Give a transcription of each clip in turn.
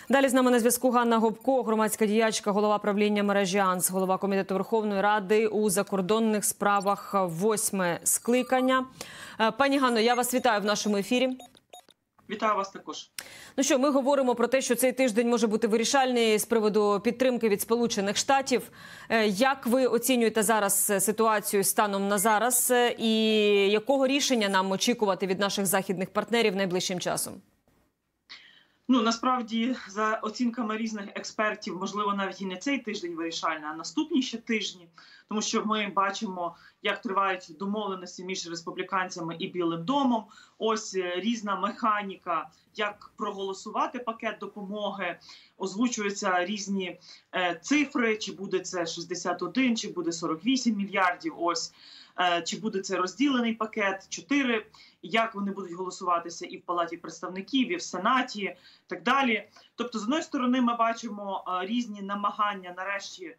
Далі з нами на зв'язку Ганна Гопко, громадська діячка, голова правління мережі АНС, голова Комітету Верховної Ради у закордонних справах 8-ме скликання. Пані Ганно, я вас вітаю в нашому ефірі. Вітаю вас також. Ну що, ми говоримо про те, що цей тиждень може бути вирішальний з приводу підтримки від Сполучених Штатів. Як ви оцінюєте зараз ситуацію станом на зараз і якого рішення нам очікувати від наших західних партнерів найближчим часом? Ну, насправді, за оцінками різних експертів, можливо, навіть і не цей тиждень вирішальний, а наступні ще тижні. Тому що ми бачимо, як тривають домовленості між республіканцями і Білим домом. Ось різна механіка, як проголосувати пакет допомоги. Озвучуються різні цифри, чи буде це 61, чи буде 48 мільярдів, ось. Чи буде це розділений пакет, 4, як вони будуть голосуватися і в Палаті представників, і в Сенаті, і так далі. Тобто, з однієї сторони, ми бачимо різні намагання нарешті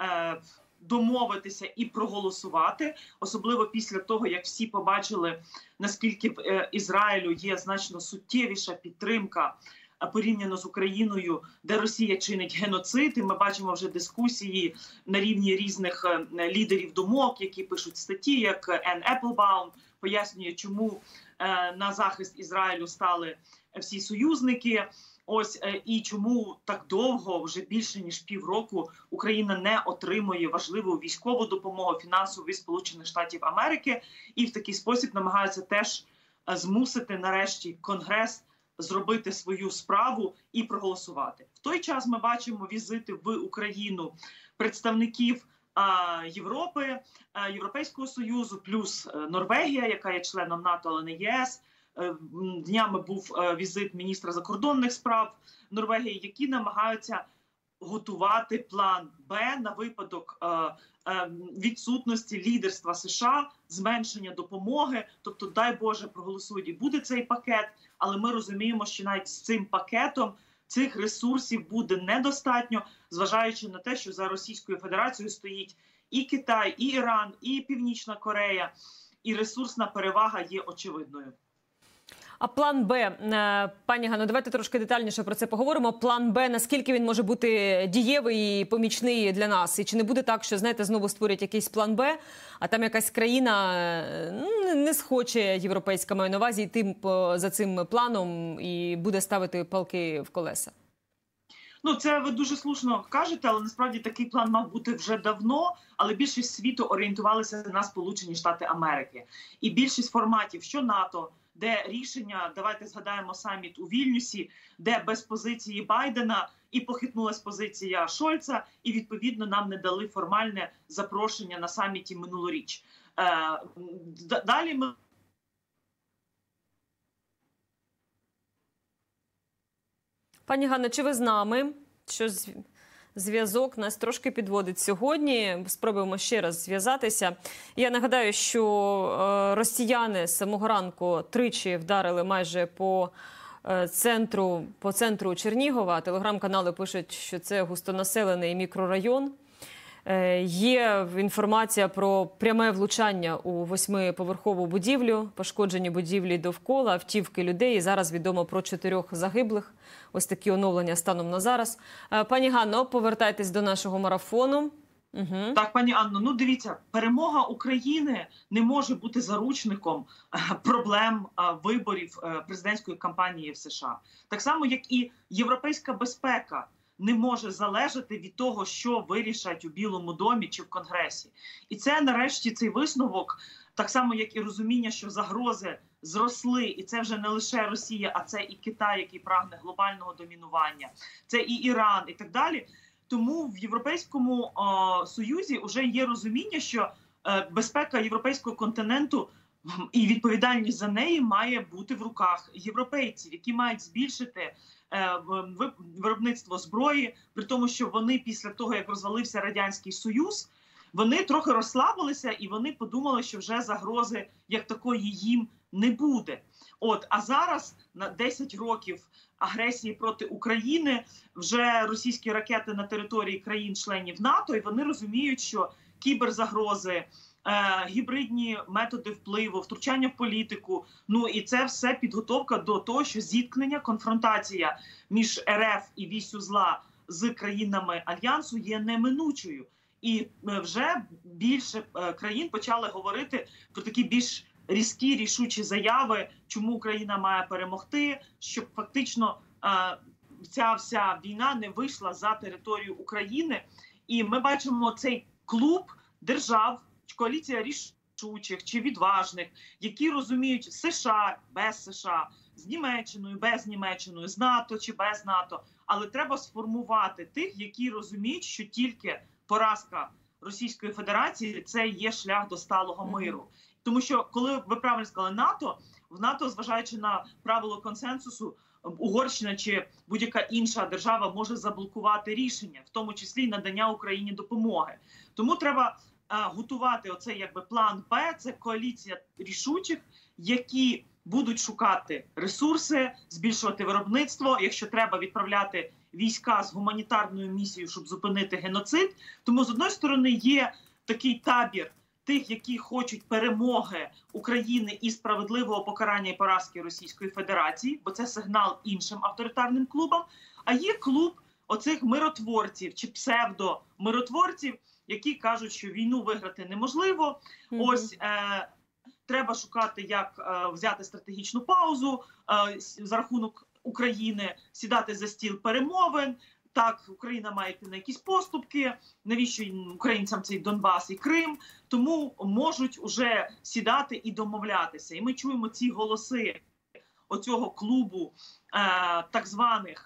домовитися і проголосувати, особливо після того, як всі побачили, наскільки в Ізраїлю є значно суттєвіша підтримка порівняно з Україною, де Росія чинить геноцид. І ми бачимо вже дискусії на рівні різних лідерів думок, які пишуть статті, як Енн Еплбаум, пояснює, чому на захист Ізраїлю стали всі союзники. Ось і чому так довго, вже більше ніж півроку, Україна не отримує важливу військову допомогу, фінансову від Сполучених Штатів Америки. І в такий спосіб намагаються теж змусити нарешті Конгрес зробити свою справу і проголосувати. В той час ми бачимо візити в Україну представників Європи, Європейського Союзу, плюс Норвегія, яка є членом НАТО, але не ЄС. Днями був візит міністра закордонних справ Норвегії, які намагаються готувати план Б на випадок відсутності лідерства США, зменшення допомоги. Тобто, дай Боже, проголосують і буде цей пакет, але ми розуміємо, що навіть з цим пакетом цих ресурсів буде недостатньо, зважаючи на те, що за Російською Федерацією стоїть і Китай, і Іран, і Північна Корея, і ресурсна перевага є очевидною. А план Б, пані Ганно, давайте трошки детальніше про це поговоримо. План Б, наскільки він може бути дієвий і помічний для нас? І чи не буде так, що, знаєте, знову створять якийсь план Б, а там якась країна не схоче, європейська маю на увазі, йти за цим планом і буде ставити палки в колеса? Ну, це ви дуже слушно кажете, але насправді такий план мав бути вже давно, але більшість світу орієнтувалися на Сполучені Штати Америки. І більшість форматів, що НАТО, де рішення, давайте згадаємо саміт у Вільнюсі, де без позиції Байдена і похитнулась позиція Шольца, і відповідно нам не дали формальне запрошення на саміті минулоріч. Далі ми... Пані Ганно, чи ви з нами? Що зв'язок нас трошки підводить сьогодні. Спробуємо ще раз зв'язатися. Я нагадаю, що росіяни з самого ранку тричі вдарили майже по центру Чернігова. Телеграм-канали пишуть, що це густонаселений мікрорайон. Є інформація про пряме влучання у 8-поверхову будівлю, пошкоджені будівлі довкола, автівки людей. І зараз відомо про 4 загиблих. Ось такі оновлення станом на зараз. Пані Ганно, повертайтесь до нашого марафону. Угу. Так, пані Анно, ну дивіться, перемога України не може бути заручником проблем виборів президентської кампанії в США. Так само, як і європейська безпека не може залежати від того, що вирішать у Білому домі чи в Конгресі. І це, нарешті, цей висновок, так само, як і розуміння, що загрози зросли, і це вже не лише Росія, а це і Китай, який прагне глобального домінування, це і Іран, і так далі. Тому в Європейському Союзі вже є розуміння, що безпека європейського континенту і відповідальність за неї має бути в руках європейців, які мають збільшити виробництво зброї, при тому, що вони після того, як розвалився Радянський Союз, вони трохи розслабилися і вони подумали, що вже загрози як такої їм не буде. А зараз на 10 років агресії проти України вже російські ракети на території країн-членів НАТО, і вони розуміють, що кіберзагрози, гібридні методи впливу, втручання в політику. Ну і це все підготовка до того, що зіткнення, конфронтація між РФ і вісю зла з країнами Альянсу є неминучою. І вже більше країн почали говорити про такі більш різкі, рішучі заяви, чому Україна має перемогти, щоб фактично ця вся війна не вийшла за територію України. І ми бачимо цей клуб держав, коаліція рішучих чи відважних, які розуміють США, без США, з Німеччиною, без Німеччиною, з НАТО чи без НАТО. Але треба сформувати тих, які розуміють, що тільки поразка Російської Федерації – це є шлях до сталого миру. Тому що, коли ви правильно сказали НАТО, в НАТО, зважаючи на правило консенсусу, Угорщина чи будь-яка інша держава може заблокувати рішення, в тому числі надання Україні допомоги. Тому треба готувати оцей якби план Б, це коаліція рішучих, які будуть шукати ресурси, збільшувати виробництво, якщо треба відправляти війська з гуманітарною місією, щоб зупинити геноцид. Тому, з одної сторони, є такий табір тих, які хочуть перемоги України і справедливого покарання і поразки Російської Федерації, бо це сигнал іншим авторитарним клубам. А є клуб оцих миротворців чи псевдомиротворців, які кажуть, що війну виграти неможливо. Ось треба шукати, як взяти стратегічну паузу за рахунок України, сідати за стіл перемовин. Так, Україна має йти на якісь поступки, навіщо українцям цей Донбас і Крим, тому можуть уже сідати і домовлятися. І ми чуємо ці голоси оцього клубу так званих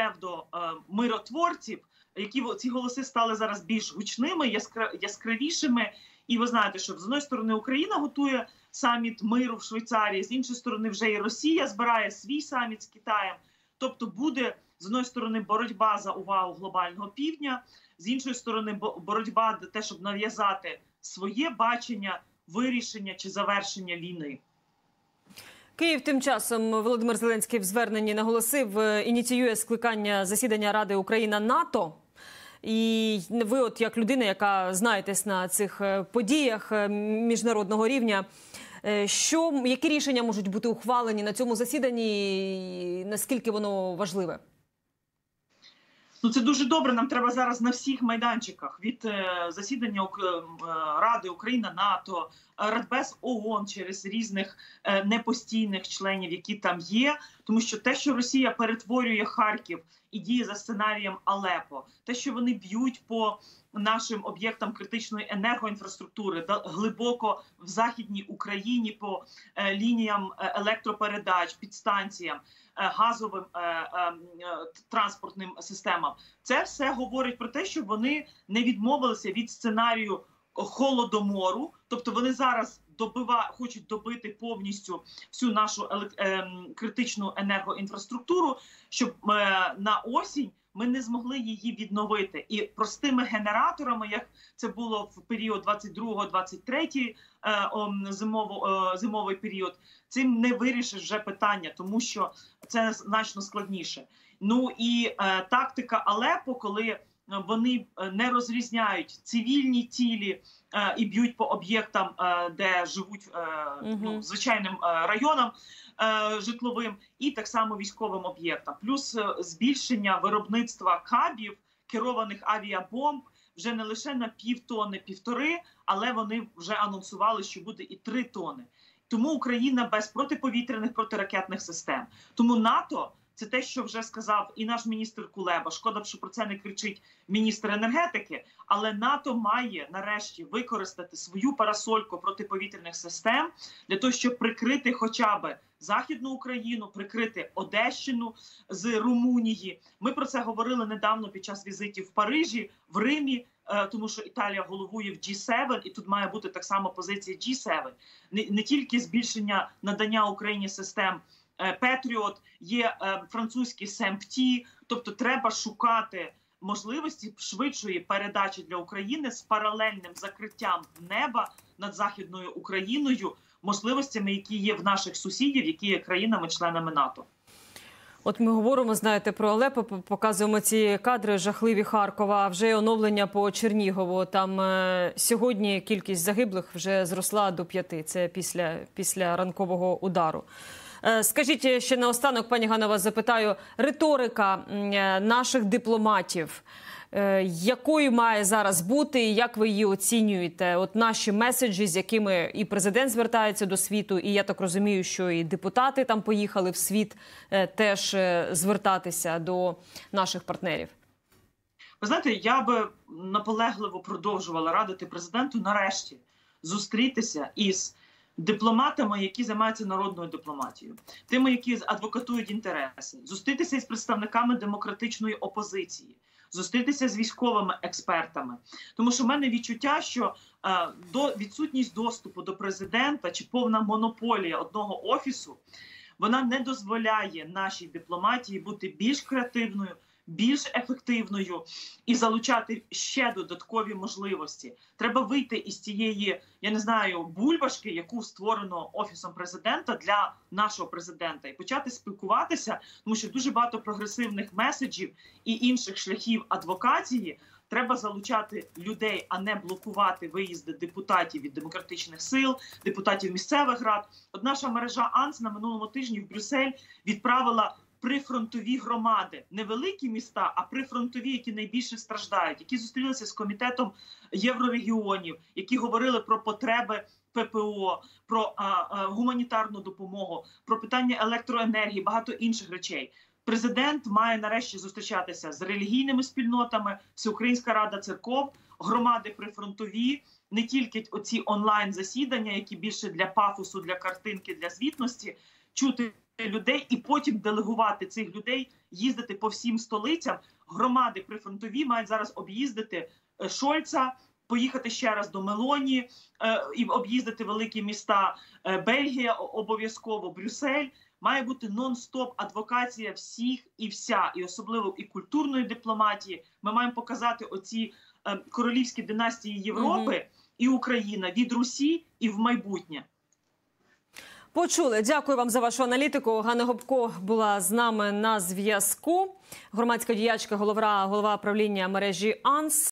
псевдомиротворців, які ці голоси стали зараз більш гучними, яскравішими. І ви знаєте, що з однієї сторони Україна готує саміт миру в Швейцарії, з іншої сторони вже і Росія збирає свій саміт з Китаєм. Тобто буде з однієї сторони боротьба за увагу глобального півдня, з іншої сторони боротьба за те, щоб нав'язати своє бачення, вирішення чи завершення війни. Київ тим часом Володимир Зеленський в зверненні наголосив, ініціює скликання засідання Ради Україна-НАТО. І ви, от як людина, яка знаєтесь на цих подіях міжнародного рівня, які рішення можуть бути ухвалені на цьому засіданні і наскільки воно важливе? Ну, це дуже добре. Нам треба зараз на всіх майданчиках. Від засідання Ради Україна-НАТО, Радбез ООН через різних непостійних членів, які там є. Тому що те, що Росія перетворює Харків і діє за сценарієм Алепо, те, що вони б'ють по нашим об'єктам критичної енергоінфраструктури, глибоко в Західній Україні по лініям електропередач, підстанціям, газовим транспортним системам. Це все говорить про те, що вони не відмовилися від сценарію Холодомору, тобто вони зараз хочуть добити повністю всю нашу критичну енергоінфраструктуру, щоб на осінь ми не змогли її відновити. І простими генераторами, як це було в період 22-23 зимовий період, цим не вирішиш вже питання, тому що це значно складніше. Ну і тактика Алепо, коли вони не розрізняють цивільні цілі і б'ють по об'єктам, де живуть звичайним районам житловим, і так само військовим об'єктам. Плюс збільшення виробництва кабів, керованих авіабомб, вже не лише на півтони, 1,5, але вони вже анонсували, що буде і 3 тони. Тому Україна без протиповітряних, протиракетних систем. Тому НАТО – це те, що вже сказав і наш міністр Кулеба. Шкода, що про це не кричить міністр енергетики. Але НАТО має нарешті використати свою парасольку протиповітряних систем для того, щоб прикрити хоча б Західну Україну, прикрити Одещину з Румунії. Ми про це говорили недавно під час візитів в Парижі, в Римі, тому що Італія головує в G7, і тут має бути так само позиція G7. Не тільки збільшення надання Україні систем Петріот, є французький СЕМПТІ, тобто треба шукати можливості швидшої передачі для України з паралельним закриттям неба над Західною Україною, можливостями, які є в наших сусідів, які є країнами-членами НАТО. От ми говоримо, знаєте, про Алепо, показуємо ці кадри жахливі Харкова, а вже оновлення по Чернігову. Там сьогодні кількість загиблих вже зросла до 5. Це після ранкового удару. Скажіть ще наостанок, пані Ганно, вас запитаю, риторика наших дипломатів, якою має зараз бути і як ви її оцінюєте? От наші меседжі, з якими і президент звертається до світу, і я так розумію, що і депутати там поїхали в світ теж звертатися до наших партнерів. Ви знаєте, я би наполегливо продовжувала радити президенту нарешті зустрітися із дипломатами, які займаються народною дипломатією, тими, які адвокатують інтереси, зустрітися із представниками демократичної опозиції, зустрітися з військовими експертами. Тому що в мене відчуття, що відсутність доступу до президента чи повна монополія одного офісу, вона не дозволяє нашій дипломатії бути більш креативною, більш ефективною і залучати ще додаткові можливості. Треба вийти із цієї, я не знаю, бульбашки, яку створено Офісом президента для нашого президента, і почати спілкуватися, тому що дуже багато прогресивних меседжів і інших шляхів адвокації треба залучати людей, а не блокувати виїзди депутатів від демократичних сил, депутатів місцевих рад. От наша мережа АНС на минулому тижні в Брюссель відправила прифронтові громади, не великі міста, а прифронтові, які найбільше страждають, які зустрілися з комітетом єврорегіонів, які говорили про потреби ППО, про гуманітарну допомогу, про питання електроенергії, багато інших речей. Президент має нарешті зустрічатися з релігійними спільнотами, Всеукраїнська рада церков, громади прифронтові, не тільки оці онлайн-засідання, які більше для пафосу, для картинки, для звітності, чути людей і потім делегувати цих людей, їздити по всім столицям. Громади прифронтові мають зараз об'їздити Шольца, поїхати ще раз до Мелоні і об'їздити великі міста. Бельгія обов'язково, Брюссель. Має бути нон-стоп адвокація всіх і вся, і особливо і культурної дипломатії. Ми маємо показати оці королівські династії Європи і Україна від Русі і в майбутнє. Почули. Дякую вам за вашу аналітику. Ганна Гопко була з нами на зв'язку. Громадська діячка, голова правління мережі АНС.